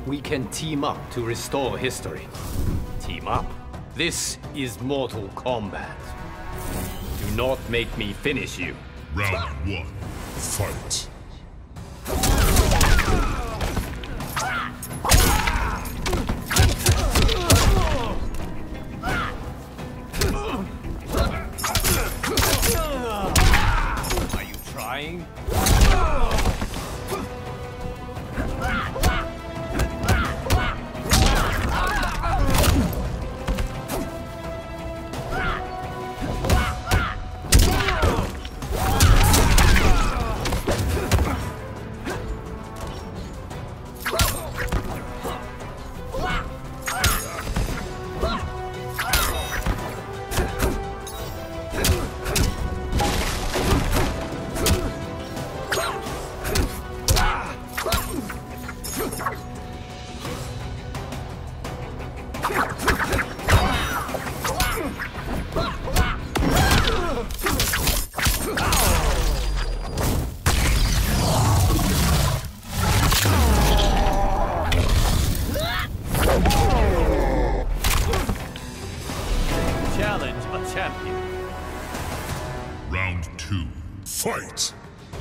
We can team up to restore history. Team up? This is Mortal Kombat. Do not make me finish you. Round 1. Fight. Are you trying? Challenge a champion. Round 2. Fight!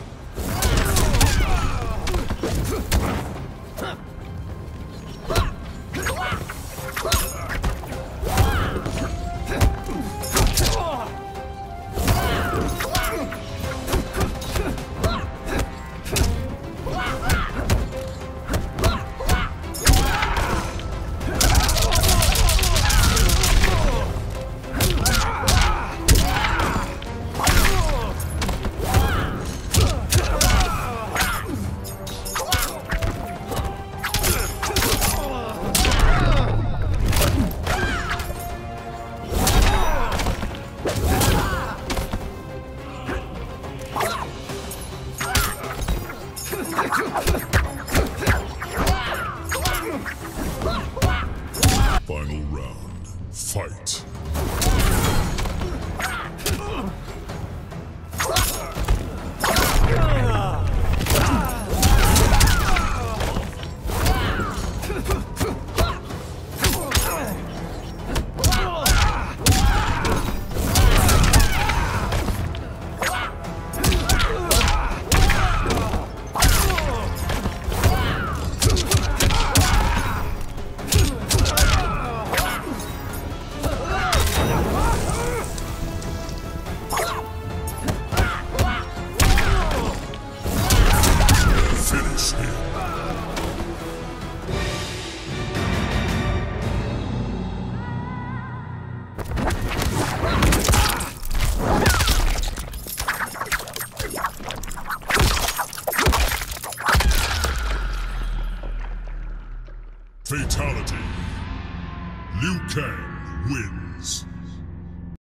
Final round. Fight. Fatality. Liu Kang wins.